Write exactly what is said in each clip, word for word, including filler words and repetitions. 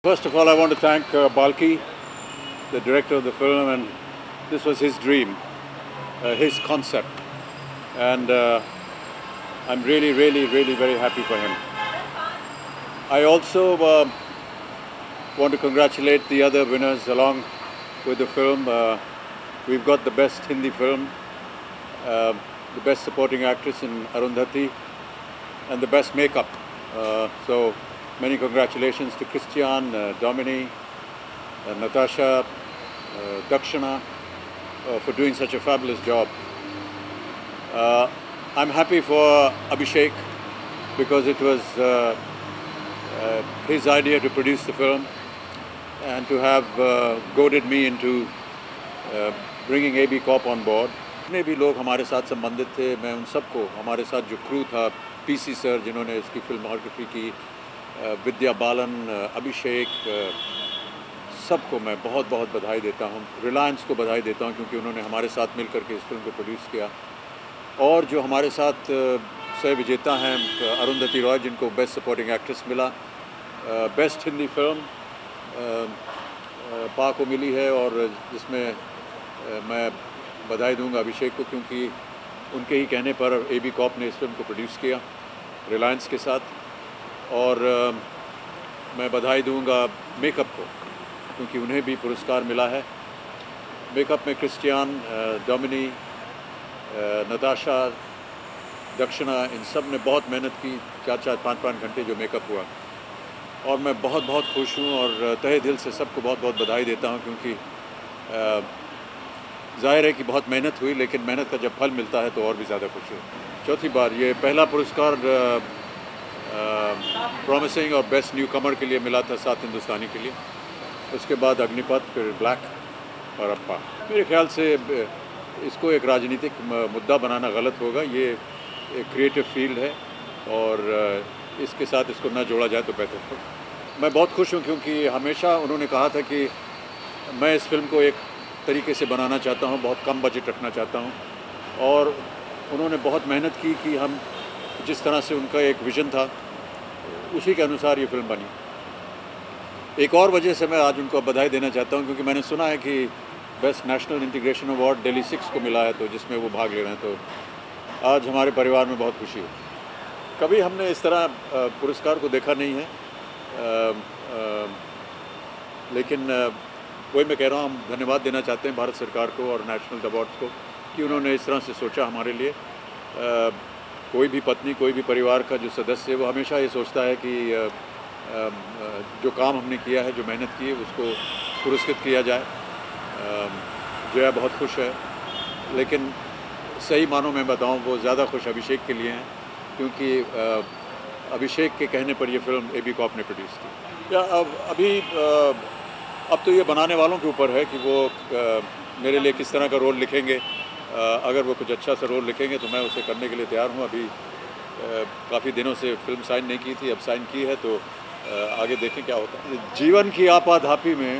First of all, I want to thank uh, Balki, the director of the film, and this was his dream, uh, his concept, and uh, I'm really, really, really very happy for him. I also uh, want to congratulate the other winners along with the film. Uh, we've got the best Hindi film, uh, the best supporting actress in Arundhati, and the best makeup. Uh, so many congratulations to Christian, uh, Dominic, uh, Natasha, uh, Dakshana uh, for doing such a fabulous job. Uh, I'm happy for Abhishek because it was uh, uh, his idea to produce the film and to have uh, goaded me into uh, bringing A B Corp on board. जितने भी लोग हमारे साथ संबंधित थे, मैं उन सबको, हमारे साथ जो क्रू था, पीसी सर जिन्होंने इसकी फिल्मोग्राफी की, विद्या बालन, अभिषेक, सबको मैं बहुत बहुत बधाई देता हूँ। रिलायंस को बधाई देता हूँ क्योंकि उन्होंने हमारे साथ मिलकर के इस फिल्म को प्रोड्यूस किया। और जो हमारे साथ सह विजेता हैं अरुंधति रॉय, जिनको बेस्ट सपोर्टिंग एक्ट्रेस मिला, बेस्ट हिंदी फिल्म पा को मिली है, और जिसमें मैं बधाई दूंगा अभिषेक को क्योंकि उनके ही कहने पर ए बी कॉप ने इस फिल्म को प्रोड्यूस किया रिलायंस के साथ। और uh, मैं बधाई दूंगा मेकअप को क्योंकि उन्हें भी पुरस्कार मिला है। मेकअप में क्रिस्टियन, डोमिनी, नताशा, दक्षिणा, इन सब ने बहुत मेहनत की, चार चार पाँच पाँच घंटे जो मेकअप हुआ, और मैं बहुत बहुत खुश हूँ और तहे दिल से सबको बहुत बहुत बधाई देता हूँ क्योंकि जाहिर है कि बहुत मेहनत हुई, लेकिन मेहनत का जब फल मिलता है तो और भी ज़्यादा खुशी है। चौथी बार ये पहला पुरस्कार प्रॉमिसिंग और बेस्ट न्यू कमर के लिए मिला था, सात हिंदुस्तानी के लिए। उसके बाद अग्निपथ, फिर ब्लैक और अप्पा। मेरे ख्याल से इसको एक राजनीतिक मुद्दा बनाना गलत होगा। ये एक क्रिएटिव फील्ड है और इसके साथ इसको ना जोड़ा जाए तो बेहतर हो। मैं बहुत खुश हूँ क्योंकि हमेशा उन्होंने कहा था कि मैं इस फिल्म को एक तरीके से बनाना चाहता हूँ, बहुत कम बजट रखना चाहता हूँ, और उन्होंने बहुत मेहनत की कि हम जिस तरह से उनका एक विज़न था उसी के अनुसार ये फिल्म बनी। एक और वजह से मैं आज उनको बधाई देना चाहता हूँ क्योंकि मैंने सुना है कि best national integration award Delhi six को मिला है, तो जिसमें वो भाग ले रहे हैं, तो आज हमारे परिवार में बहुत खुशी है। कभी हमने इस तरह पुरस्कार को देखा नहीं है, आ, आ, लेकिन वही मैं कह रहा हूँ, हम धन्यवाद देना चाहते हैं भारत सरकार को और नेशनल अवार्ड्स को कि उन्होंने इस तरह से सोचा हमारे लिए। आ, कोई भी पत्नी, कोई भी परिवार का जो सदस्य है वो हमेशा ये सोचता है कि आ, आ, जो काम हमने किया है, जो मेहनत की है, उसको पुरस्कृत किया जाए। जया बहुत खुश है, लेकिन सही मानों में बताऊँ वो ज़्यादा खुश अभिषेक के लिए हैं क्योंकि आ, अभिषेक के कहने पर ये फिल्म ए बी कॉप ने प्रोड्यूस की। या अब अभी आ, अब तो ये बनाने वालों के ऊपर है कि वो आ, मेरे लिए किस तरह का रोल लिखेंगे। अगर वो कुछ अच्छा सा रोल लिखेंगे तो मैं उसे करने के लिए तैयार हूँ। अभी काफ़ी दिनों से फिल्म साइन नहीं की थी, अब साइन की है, तो आगे देखें क्या होता है। जीवन की आपाधापी में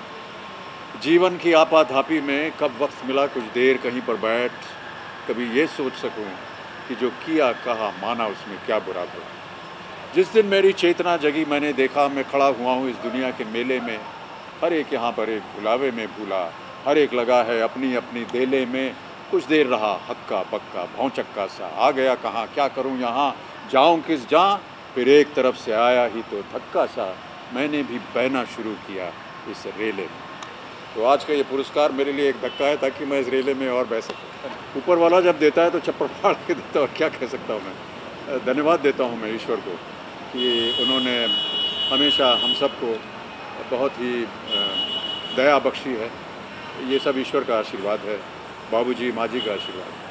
जीवन की आपाधापी में कब वक्त मिला कुछ देर कहीं पर बैठ, कभी ये सोच सकूँ कि जो किया कहा माना उसमें क्या बुरा था। जिस दिन मेरी चेतना जगी मैंने देखा मैं खड़ा हुआ हूँ इस दुनिया के मेले में, हर एक यहाँ पर एक बुलावे में भूला, हर एक लगा है अपनी अपनी देले में। कुछ देर रहा हक्का बक्का भौचक्का सा, आ गया कहाँ क्या करूँ यहाँ, जाऊँ किस जहाँ, फिर एक तरफ से आया ही तो धक्का सा, मैंने भी बहना शुरू किया इस रेले में। तो आज का ये पुरस्कार मेरे लिए एक धक्का है ताकि मैं इस रेले में और बह सकूँ। ऊपर वाला जब देता है तो चप्पड़ फाड़ के देता है, और क्या कह सकता हूँ मैं। धन्यवाद देता हूँ मैं ईश्वर को कि उन्होंने हमेशा हम सबको बहुत ही दया बख्शी है। ये सब ईश्वर का आशीर्वाद है, बाबूजी माँ जी का आशीर्वाद।